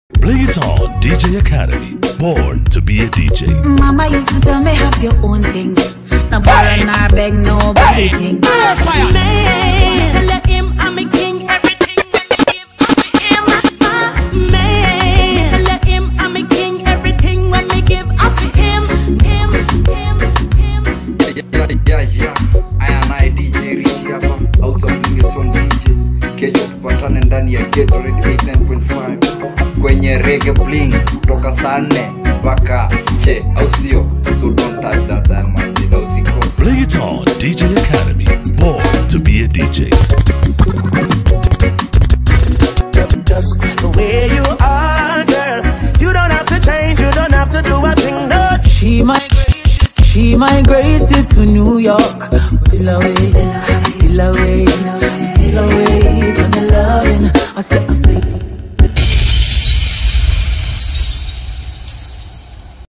Play it on DJ Academy, born to be a DJ. Mama used to tell me have your own things. No borrow nor beg nobody things. Man, let him, I'm a king, everything when me give off him. Man, let him, I'm a king, everything when me give off him. Yeah. I DJ Richie hapa, out of Lingeton DJs. Kesho tupatane ndani ya Ghetto Radio 89.5 kwenye Reggae Bling kutoka saa 4 mpaka che, au sio? So don't touch that mazida, usikose. Play it on DJ Academy, born to be a DJ. Just the way you are, girl. You don't have to change, you don't have to do a thing, no. She migrated to New York. Still away from the loving. I said I stay.